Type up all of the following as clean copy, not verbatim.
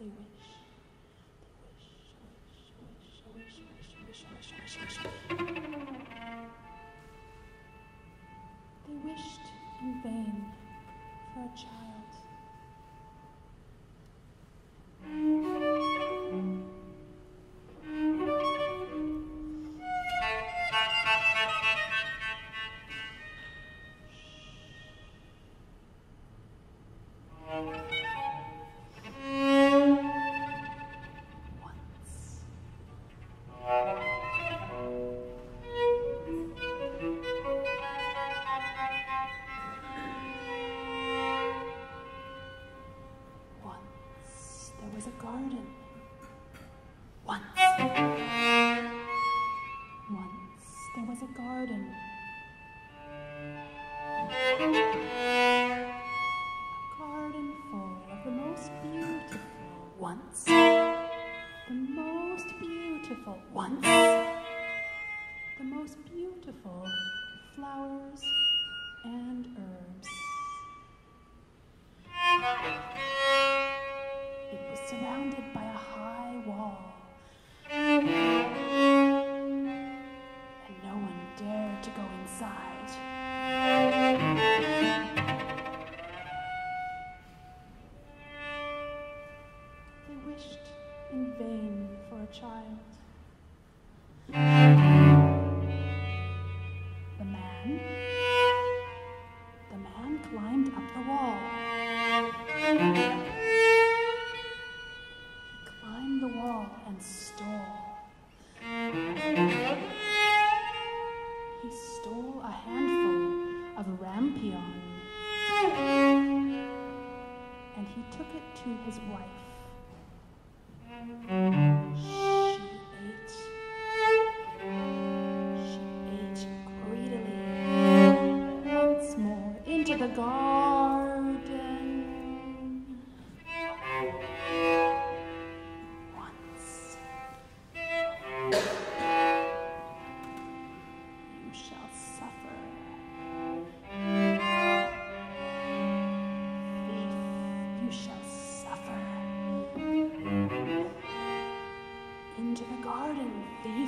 they wish. They wished in vain for a child. Flowers and herbs. It was surrounded by a high wall, and no one dared to go inside. They wished in vain for a child. The man climbed up the wall. He climbed the wall and stole. He stole a handful of rampion, and he took it to his wife. Into the garden. Once. You shall suffer. Thief, you shall suffer. Into the garden, thief.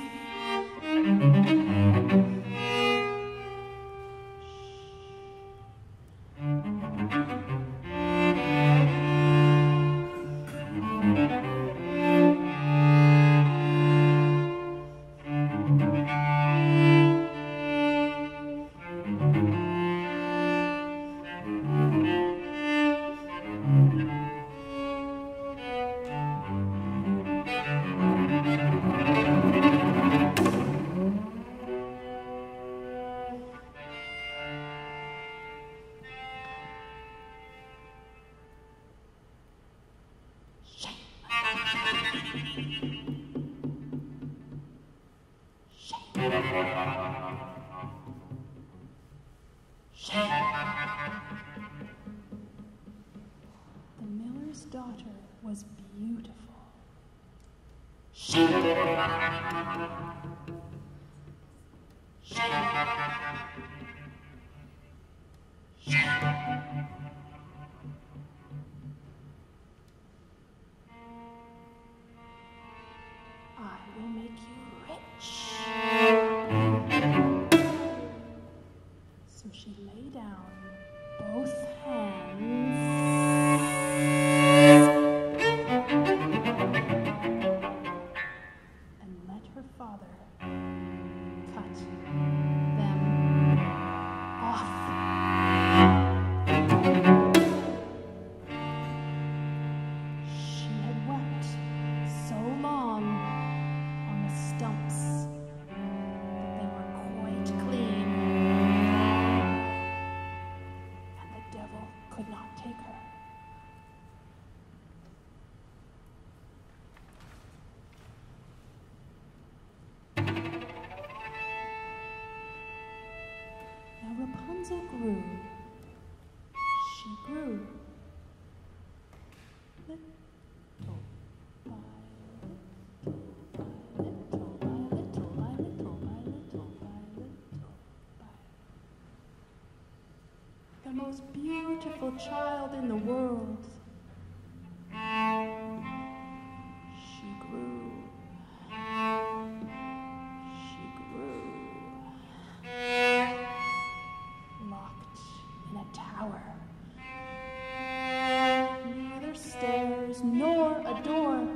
The miller's daughter was beautiful. Shame. Shame. Shame. I will make you rich. So she lay down both hands and let her father cut them off. She had wept so long on the stumps that they were quite clean, and the devil could not take her. Now Rapunzel grew. She grew. Little by little by little by little by little by little by. The most beautiful child in the world. door, a door.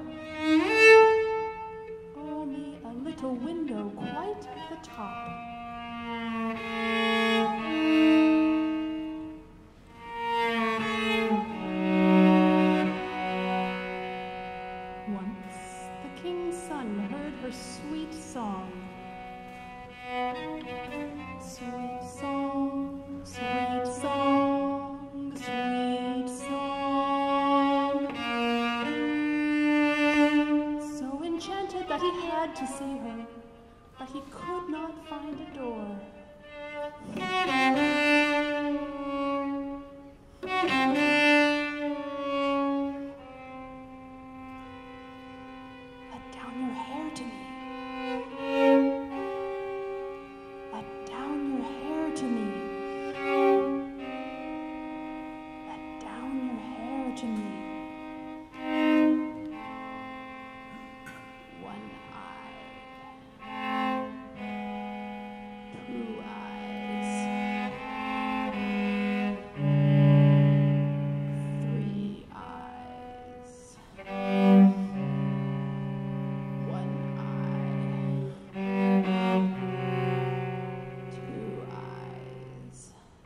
Only a little window quite at the top. Once the king's son heard her sweet song. Sweet song, sweet song, sweet song. So enchanted that he had to see her, but he could not find a door. Let down your hair to me. Let down your hair to me. Let down your hair to me. One eye. Two eyes. Three eyes. One eye. Two eyes.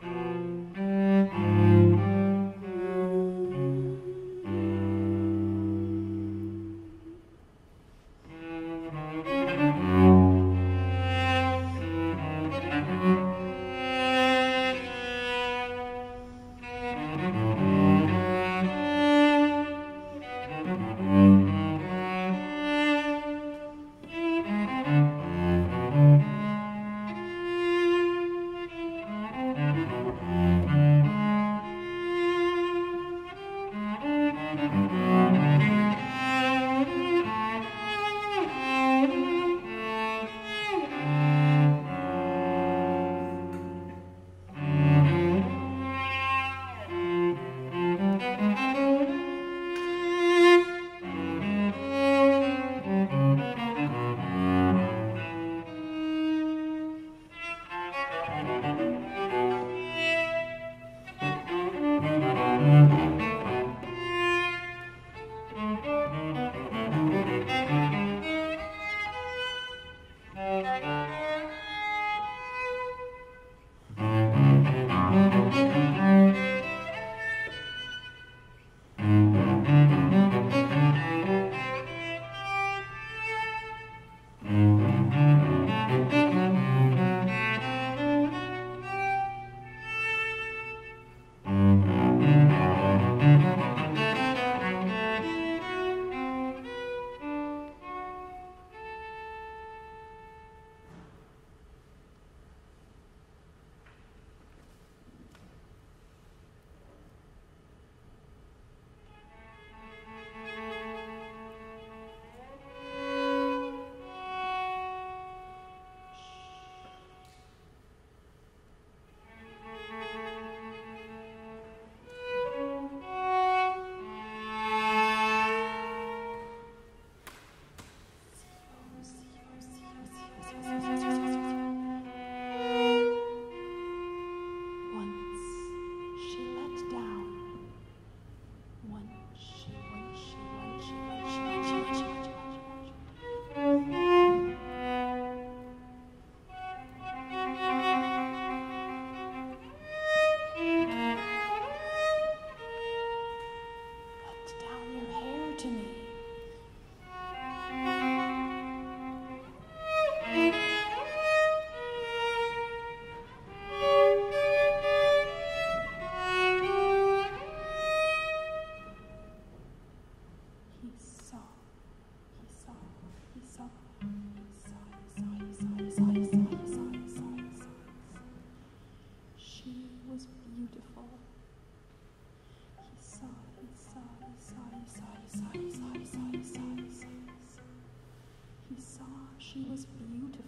She was beautiful.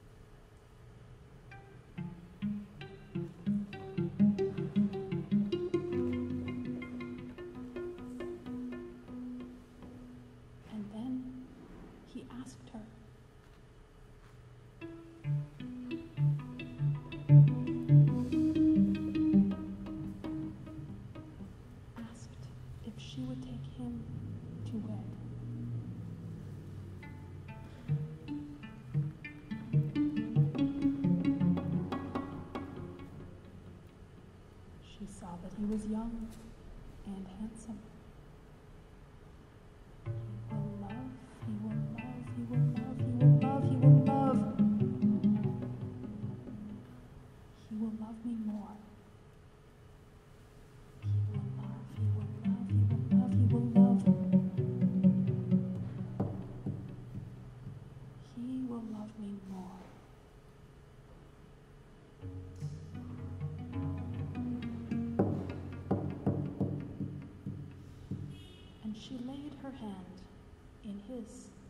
And then he asked her, asked if she would take him to to wed. She saw that he was young and handsome. He will love, he will love, he will love, he will love, he will love. He will love me more. He will love, he will love, he will love, he will love. He will love me more. And she laid her hand in his.